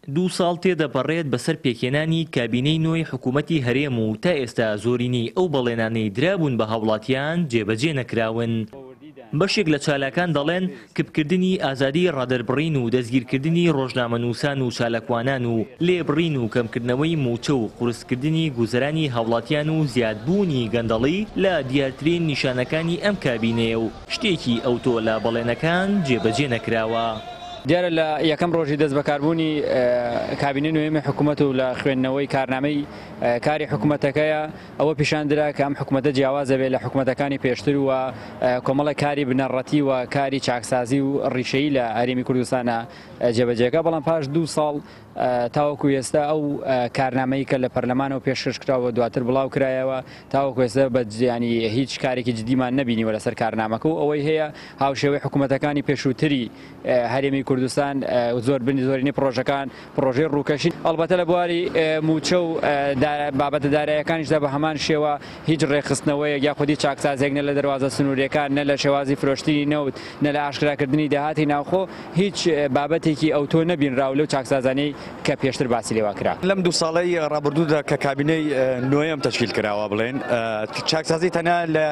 2 ساڵ تێدەپەڕێت بەسەر پێکهێنانی کابینەی نوێی حکوومەتی هەرێم و تا ئێستا زۆرینی ئەو بەڵێنانەی درابوون بە هاوڵاتیان جێبەجێ نەکراون. بەشێک لە چالاکان دەڵێن کپکردنی ئازادی ڕادەربڕین و دەستگیرکردنی ڕۆژنامەنووسان و چالەکوانان و لێبڕین و کەمکردنەوەی موچە و قورسکردنی گوزەرانی هاوڵاتیان و زیادبوونی گەندەڵی لە دیارترین نیشانەکانی ئەم کابینەیە و شتێکی ئەوتۆ لە بەڵێنەکان جێبەجێ نەکراوە. دیارە لە یەکەم ڕۆژی دەست بەکاربوونی کابینەی نوێمی حکوومەت و لە خوێندنەوەی کارنامەی کاری حکوومەتەکەیە ئەوە پیشاندرا کە ئەم حکوومەتە جیاوازە بێت لە حکوومەتەکانی پێشتر و کۆمەڵە کاری بنەڕەتی و کاری چاکسازی و ڕیشەیی لە هەرێمی کوردستانە جێبەجێکە. بەڵام پاش 2 ساڵ تاوەکو ئێستا ئەو کارنامەی کە لە پەرلەمانەوە پێشکەش کراوە دواتر بڵاو کرایەوە تاوەکو ئێستا بەجیانی هیچ کارێکی جدیمان نەبینیوە لەسەر کارنامەکە و ئەوەی هەیە هاوشێوەی حکوومەتەکانی پێشووتری هەرێمی کوردستان زۆرینی پرۆژەکان پرۆژەی ڕووکەشین ئەلبەتە لە بواری موچە و بابەتە داراییەکانیشدا بە هەمان شێوە هیچ ڕێخستنەوەیەک یا خودی چاکسازێک نە لە دەواازە سنووریەکان نە لە شێوازی فرۆشتنی نەوت نە لە ئاشکراکردنی داهاتی ناوخۆ هیچ بابەتێکی ئەوتۆ نەبینراو لەو چاکسازانەی کە پێشتر باسی لێوا کرا. لەم 2 ساڵەی ڕابردوودا کە کابینەی نوێم تەشکیل کراوە بڵێن چاکسازی تەنها لە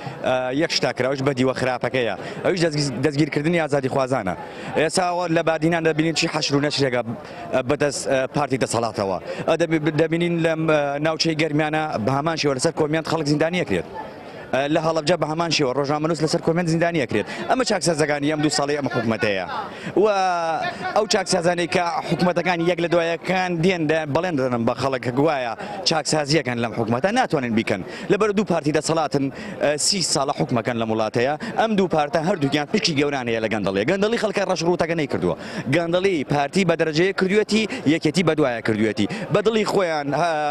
یەک شتا کراوەش بە دیوە خراپەکەیە ئەویش دەستگیرکردنی ئازادی خوازانە. ئێستا لە بادینان دەبینین چی حەشر و نەشرێکە بەدەست پارتی دەسەڵاتەوە دەبینین لەم ناوچەی گەرمیانە بە هەمان شێوە لەسەر کۆمیان خەڵک زیندانی ئەکرێت لە هەڵەبجە بە هەمان شێوە ڕۆژنامەنووس لەسەر کۆمیان زیندانی ئەکرێت. ئەمە چاکسازەکانی ئەم 2 ساڵی ئەمە حکوومەتەیە و ئەو چاکسازانەی کە حکوومەتەکانی یەک لە دوایەکان دێن بەڵێن دەدەن بە خەڵک گوایە چاکسازیەکەن لەم حکوومەتە ناتوانن بیکەن لەبەر 2 پارتی دەسەڵاتن 30 ساڵە حکوومەکەن لە وڵاتەیە. ئەم 2 پارتە هەردووکیان پشتی گەورانەیە لە گەندەڵی خەڵکە ڕەشڕوتەکە نەیکردووە. گەندەڵی پارتی بە دەرەجەیە کردوێتی یەکێتی بەدوایە کردوێتی بەدڵی خۆیان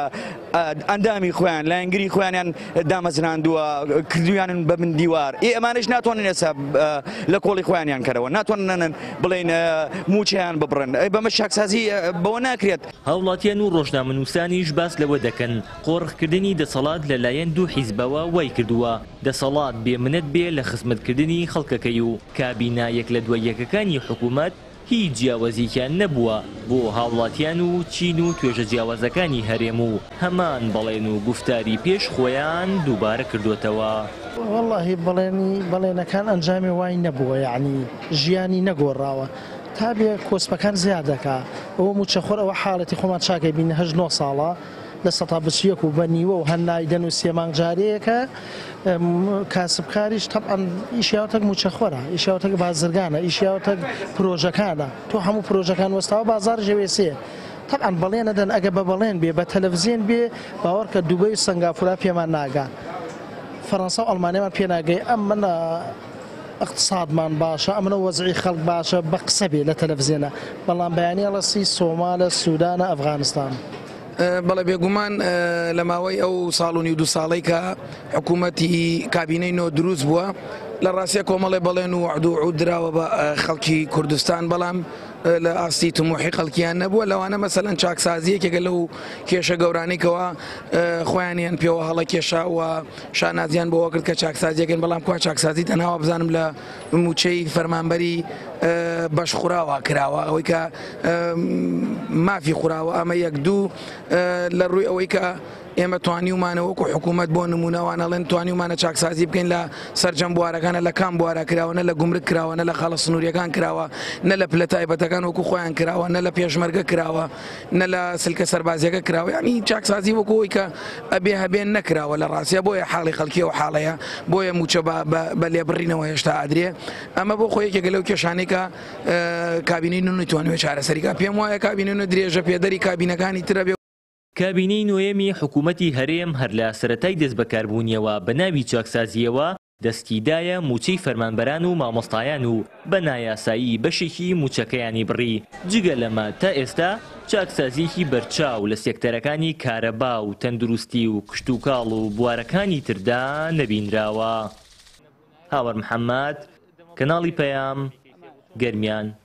ئەندامی خۆیان لایەنگری خۆیانیان دامەزراندووە کردویانن بە من دیوار ئەمانش ناتوانن ئێستا لە کۆڵی خۆیانیان کەرەوە ناتوانن بڵێن موچیان ببڕن بەمە چاکسازی بەوە ناکرێت. هاوڵاتیان و ڕۆژنامەنووسانیش باس لەوە دەکەن قۆڕخکردنی دەسەڵات لەلایەن 2 حیزبەوە وای کردووە دەسەڵات بێمنەت بێ لە خزمەتکردنی خەڵکەکەی و کابینە یەک لە دواییەکەکانی حکوومەت هیچ جیاوازیکیان نەبووە بۆ هاوڵاتیان و چین و توێژە جیاوازەکانی هەرێم و هەمان بەڵێن و گفتاری پێش خۆیان دووبارە کردوتەوە. واللهی بەڵێنەکان ئەنجامی وای نەبووە یعنی ژیانی نەگۆڕاوە تا بێ کۆسپەکان زیاد دەکا ئەوە موچەخۆر ئەوە حاڵەتی خۆمان چاکەی بین 8 ساڵە لە 121 و بەنیوە و هەنایدەن و سێمانگ جارەیەکە کاسبکاریش طبعا ئیشیاوتەک موچەخۆرە ئیشیاوتەک بازرگانە ئیشیاوتەک پرۆژەکانە تۆ هەموو پرۆژەکان وەستاوە بازار ژەوێسێ طبعا بەڵێنە دەن ئەگە بە بەڵێن بێ بە تەلەڤیزیۆن بێ باوەڕکە دووبەی و سنگافورە پێمان ناگا فەڕەنسا و ئەڵمانیامان پێ ناگەی ئەم منە اقتصادمان باشە ئەمنە وەزعی خەڵک باشە بە قسە بێ لە تەلەڤیزیۆنە بەڵام بەیانی ئەڵەسی سۆمالە سوودانە ئەفغانستان. بەڵێ بێگومان لە ماوەی ئەو ساڵ و 2 ساڵەی کە حکوومەتی کابینەی نۆ دروست بووە لە ڕاستیە کۆمەڵی بەڵێن و عود دراوە بە خەڵکی کوردستان بەڵام لە ئاستی تموحی خەڵکیان نەبووە لەوانە مەسەلەن چاکسازیەکێکە لەو کێشە گەورانێکەوە خۆیانیان پێوە هەڵە کێشاوە شانازیان بۆەوە کرد کە چاکسازیەکەن بەڵام کو چاکسازی تەناوە بزانم لە موچەی فەرمانبەری بەش خوراوە کراوە ئەوەی کە مافی خوراوە ئەمە 1-2 لە ڕووی ئەوەی کە ئێمە توانیومانەوەکو حکوومەت بۆ نمونەوانەڵێن توانیومانە چاکسازی بکەین لە سەرجەم بوارەکانە لە کام بوارە کراوە نە لە گومرک کراوە نە لە خەڵە سنووریەکان کراوە نە لە پلە تایبەتەکان وەکو خۆیان کراوە نە لە پێشمەرگە کراوە نە لە سلکە سەربازیەکە کراوە ینی چاکسازی وەکوەوەی کە ئەبێ هەبێن نەکراوە لە ڕاستیە بۆیە حاڵی خەڵکیەوە حاڵەیە بۆیە موچە بە لێبڕینەوە هێشتا ئادرێ ئەمە بۆ خۆیەکێک لەو کێشانێکە کابینەی نەتوانوێت چارەسەریکە پێم وایە کابینە درێژە پێدەری کابینەکانی ترە بێ. کابینەی نوێمی حکوومەتی هەرێم هەر لە سەرەتای دەست بەکاربوونیەوە بە ناوی چاکسازیەوە دەستیدایە موچەی فەرمانبەران و مامۆستایان و بە نایاسایی بەشێکی موچەکەیانی بڕی. جگە لەمە تا ئێستا چاکسازیەکی بەرچاو لە سێکتەرەکانی کارەبا و تەندروستی و کشتوکاڵ و بوارەکانی تردا نەبینراوە. هاوەر محەممەد، کەناڵی پەیام، گەرمیان.